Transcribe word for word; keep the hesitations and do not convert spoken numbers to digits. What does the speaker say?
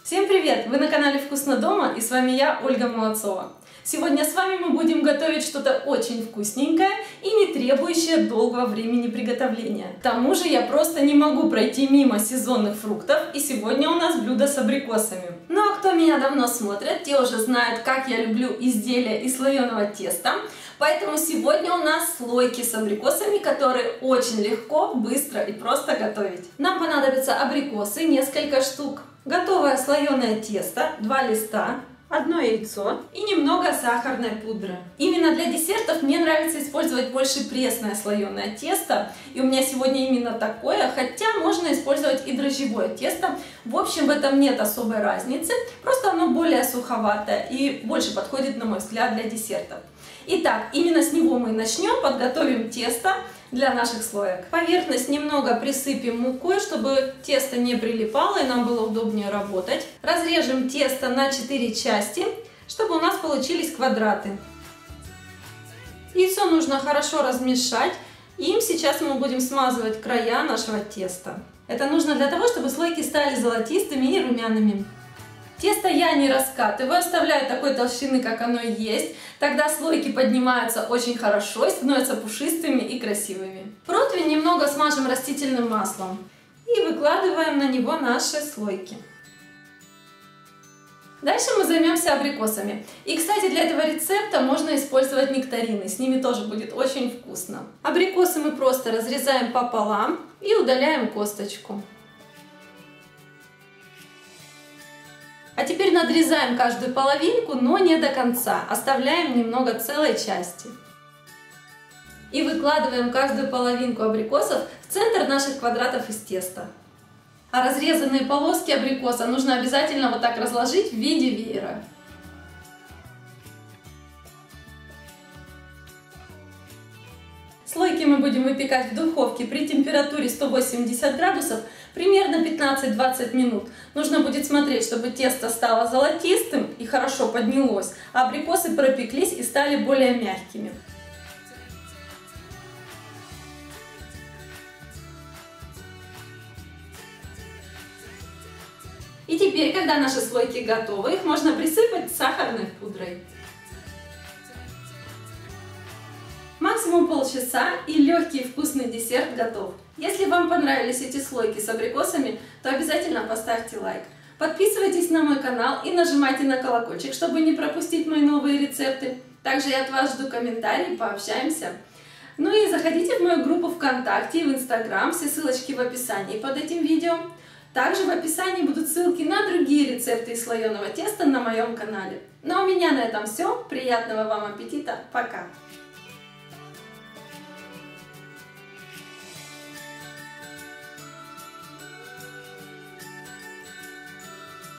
Всем привет! Вы на канале Вкусно дома, и с вами я, Ольга Молодцова. Сегодня с вами мы будем готовить что-то очень вкусненькое и не требующее долгого времени приготовления. К тому же я просто не могу пройти мимо сезонных фруктов, и сегодня у нас блюдо с абрикосами. Ну а кто меня давно смотрит, те уже знают, как я люблю изделия из слоеного теста. Поэтому сегодня у нас слойки с абрикосами, которые очень легко, быстро и просто готовить. Нам понадобятся абрикосы, несколько штук, готовое слоеное тесто, два листа, одно яйцо и немного сахарной пудры. Именно для десертов мне нравится использовать больше пресное слоеное тесто, и у меня сегодня именно такое, хотя можно использовать и дрожжевое тесто. В общем, в этом нет особой разницы, просто оно более суховатое и больше подходит, на мой взгляд, для десертов. Итак, именно с него мы начнем, подготовим тесто для наших слоек. Поверхность немного присыпем мукой, чтобы тесто не прилипало и нам было удобнее работать. Разрежем тесто на четыре части, чтобы у нас получились квадраты. Яйцо нужно хорошо размешать, и им сейчас мы будем смазывать края нашего теста. Это нужно для того, чтобы слойки стали золотистыми и румяными. Тесто я не раскатываю, оставляю такой толщины, как оно есть. Тогда слойки поднимаются очень хорошо и становятся пушистыми и красивыми. Противень немного смажем растительным маслом и выкладываем на него наши слойки. Дальше мы займемся абрикосами. И, кстати, для этого рецепта можно использовать нектарины, с ними тоже будет очень вкусно. Абрикосы мы просто разрезаем пополам и удаляем косточку. А теперь надрезаем каждую половинку, но не до конца. Оставляем немного целой части. И выкладываем каждую половинку абрикосов в центр наших квадратов из теста. А разрезанные полоски абрикоса нужно обязательно вот так разложить в виде веера. Слойки мы будем выпекать в духовке при температуре сто восемьдесят градусов примерно пятнадцать-двадцать минут. Нужно будет смотреть, чтобы тесто стало золотистым и хорошо поднялось, а абрикосы пропеклись и стали более мягкими. И теперь, когда наши слойки готовы, их можно присыпать сахарной пудрой. Максимум полчаса, и легкий вкусный десерт готов. Если вам понравились эти слойки с абрикосами, то обязательно поставьте лайк. Подписывайтесь на мой канал и нажимайте на колокольчик, чтобы не пропустить мои новые рецепты. Также я от вас жду комментарии, пообщаемся. Ну и заходите в мою группу ВКонтакте и в Инстаграм, все ссылочки в описании под этим видео. Также в описании будут ссылки на другие рецепты из слоеного теста на моем канале. Ну а у меня на этом все. Приятного вам аппетита. Пока!